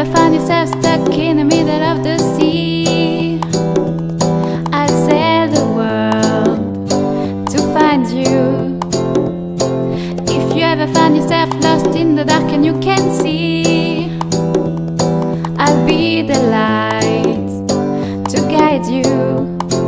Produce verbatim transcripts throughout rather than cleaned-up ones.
ever find yourself stuck in the middle of the sea, I'll sail the world to find you. If you ever find yourself lost in the dark and you can't see, I'll be the light to guide you.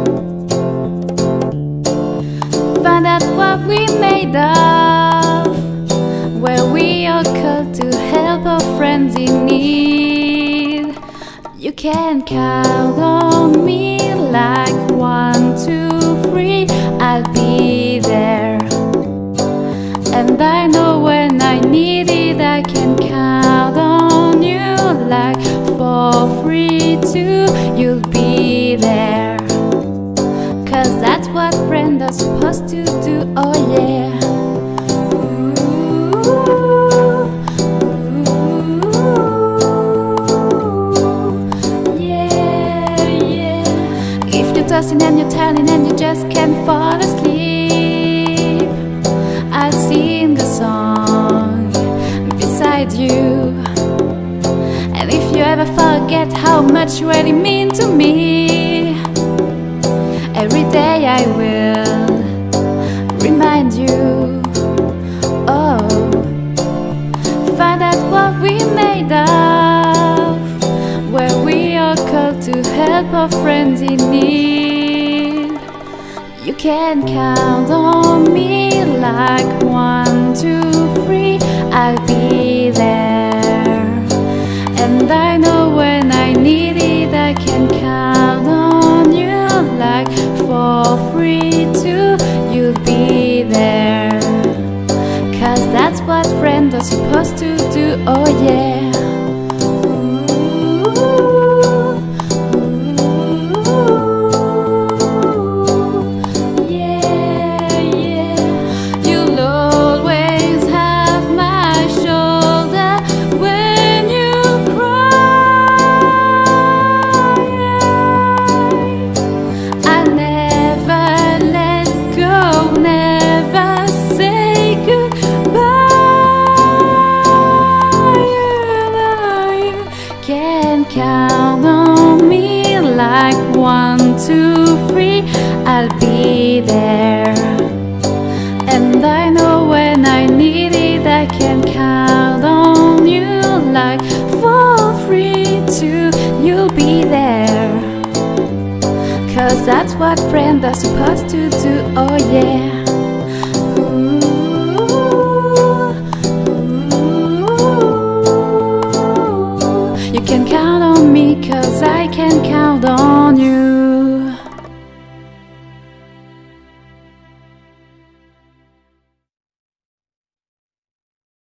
Find out what we made of, where we are called to help our friends in need. You can count on me like one, two, three, I'll be there. And I know when I need it, I can count on you like four, three, two, you'll be there. Cause that's what friends are supposed to do, oh yeah. Tossing and you're turning and you just can't fall asleep, I'll sing a song beside you. And if you ever forget how much you really mean to me, every day I will remind you. Oh, find out what we made of, where we are called to help our friends in need. You can count on me like one, two, three, I'll be there. And I know when I need it, I can count on you like four, three, two, you'll be there. Cause that's what friends are supposed to do, oh yeah. Count on me like one, two, three, I'll be there. And I know when I need it, I can count on you like four, three, two, you'll be there. Cause that's what friends are supposed to do, oh yeah.